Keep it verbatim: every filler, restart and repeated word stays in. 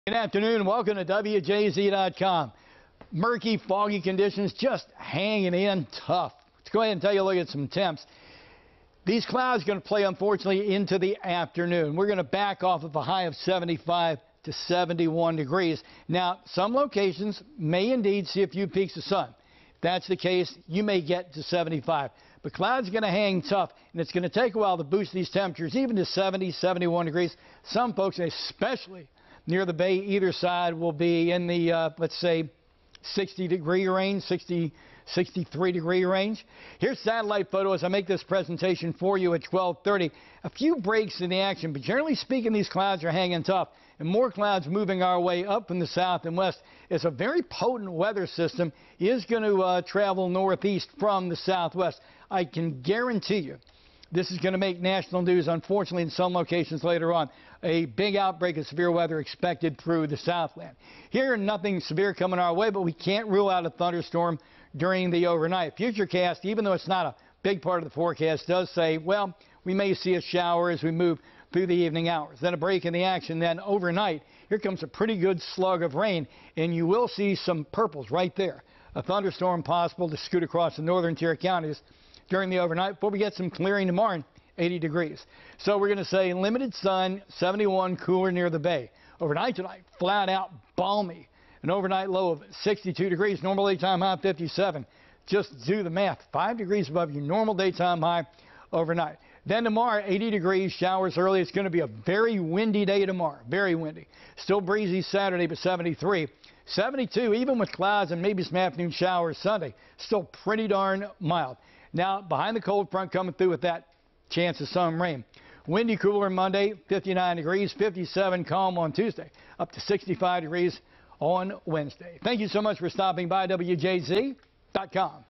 Good afternoon. Welcome to W J Z dot com. Murky, foggy conditions just hanging in tough. Let's go ahead and take a look at some temps. These clouds are going to play, unfortunately, into the afternoon. We're going to back off of a high of seventy-five to seventy-one degrees. Now, some locations may indeed see a few peaks of sun. If that's the case, you may get to seventy-five. But clouds are going to hang tough, and it's going to take a while to boost these temperatures, even to seventy, seventy-one degrees. Some folks, especially near the bay, either side will be in the, uh, let's say, sixty degree range, sixty, sixty-three degree range. Here's satellite photo as I make this presentation for you at twelve thirty. A few breaks in the action, but generally speaking, these clouds are hanging tough. And more clouds moving our way up from the south and west as a very potent weather system is going to uh, travel northeast from the southwest. I can guarantee you this is going to make national news, unfortunately, in some locations later on. A big outbreak of severe weather expected through the Southland. Here, nothing severe coming our way, but we can't rule out a thunderstorm during the overnight. Futurecast, even though it's not a big part of the forecast, does say, well, we may see a shower as we move through the evening hours. Then a break in the action. Then overnight, here comes a pretty good slug of rain, and you will see some purples right there. A thunderstorm possible to scoot across the northern tier counties during the overnight before we get some clearing tomorrow, eighty degrees. So we're going to say limited sun, seventy-one, cooler near the bay. Overnight tonight, flat out balmy. An overnight low of sixty-two degrees, normal daytime high fifty-seven. Just do the math, five degrees above your normal daytime high overnight. Then tomorrow, eighty degrees, showers early. It's going to be a very windy day tomorrow, very windy. Still breezy Saturday, but seventy-three. seventy-two, even with clouds and maybe some afternoon showers Sunday. Still pretty darn mild. Now, behind the cold front coming through with that chance of some rain. Windy, cooler Monday, fifty-nine degrees, fifty-seven calm on Tuesday, up to sixty-five degrees on Wednesday. Thank you so much for stopping by W J Z dot com.